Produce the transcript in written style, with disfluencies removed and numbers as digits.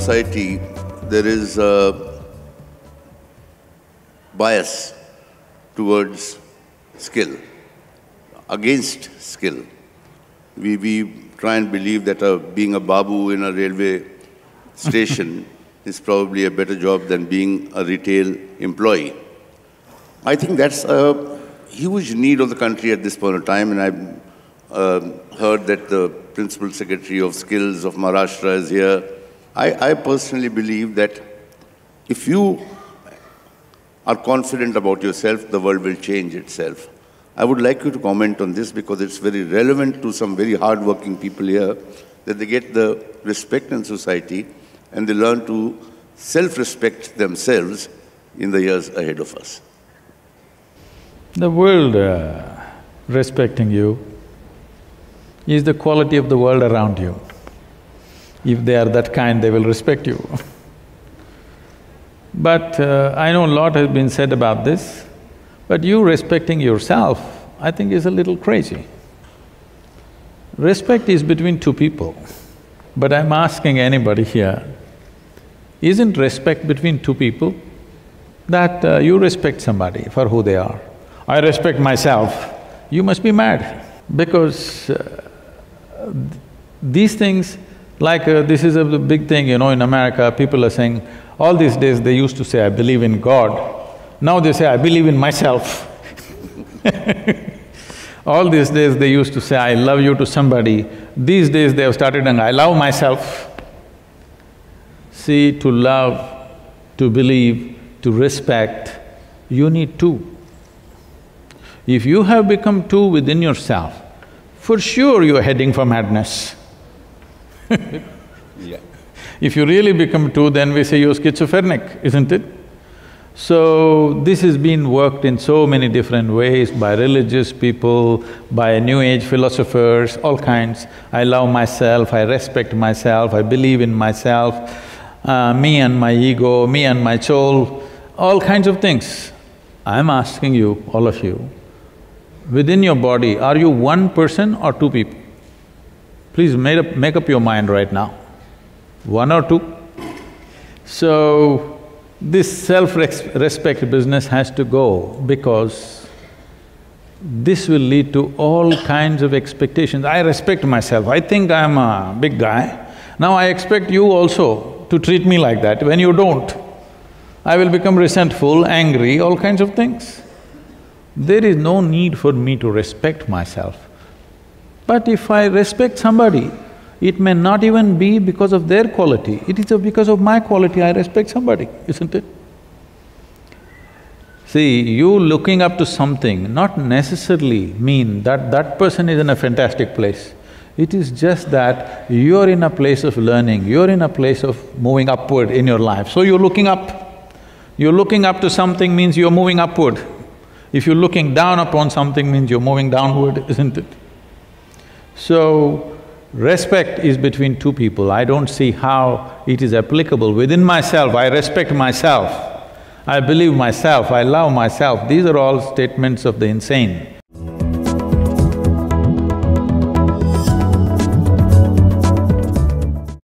society, there is a bias towards skill, against skill. We try and believe that being a babu in a railway station is probably a better job than being a retail employee. I think that's a huge need of the country at this point of time, and I've heard that the Principal Secretary of Skills of Maharashtra is here. I personally believe that if you are confident about yourself, the world will change itself. I would like you to comment on this because it's very relevant to some very hard-working people here, that they get the respect in society and they learn to self-respect themselves in the years ahead of us. The world respecting you is the quality of the world around you. If they are that kind, they will respect you. But I know a lot has been said about this, but you respecting yourself, I think is a little crazy. Respect is between two people, but I'm asking anybody here, isn't respect between two people? That you respect somebody for who they are. I respect myself, you must be mad because these things, like this is a big thing, in America, people are saying, all these days they used to say, I believe in God. Now they say, I believe in myself. All these days they used to say, I love you to somebody. These days they have started saying, I love myself. See, to love, to believe, to respect, you need two. If you have become two within yourself, for sure you're heading for madness. Yeah. If you really become two, then we say you're schizophrenic, isn't it? So, this has been worked in so many different ways by religious people, by New Age philosophers, all kinds. I love myself, I respect myself, I believe in myself, me and my ego, me and my soul, all kinds of things. I'm asking you, all of you, within your body, are you one person or two people? Please make up your mind right now. One or two? So, this self-respect business has to go because this will lead to all kinds of expectations. I respect myself, I think I'm a big guy. Now I expect you also to treat me like that. When you don't, I will become resentful, angry, all kinds of things. There is no need for me to respect myself. But if I respect somebody, it may not even be because of their quality, it is because of my quality I respect somebody, isn't it? See, you looking up to something not necessarily mean that that person is in a fantastic place. It is just that you're in a place of learning, you're in a place of moving upward in your life, so you're looking up. You're looking up to something means you're moving upward. If you're looking down upon something means you're moving downward, isn't it? So, respect is between two people. I don't see how it is applicable. Within myself, I respect myself, I believe myself, I love myself. These are all statements of the insane.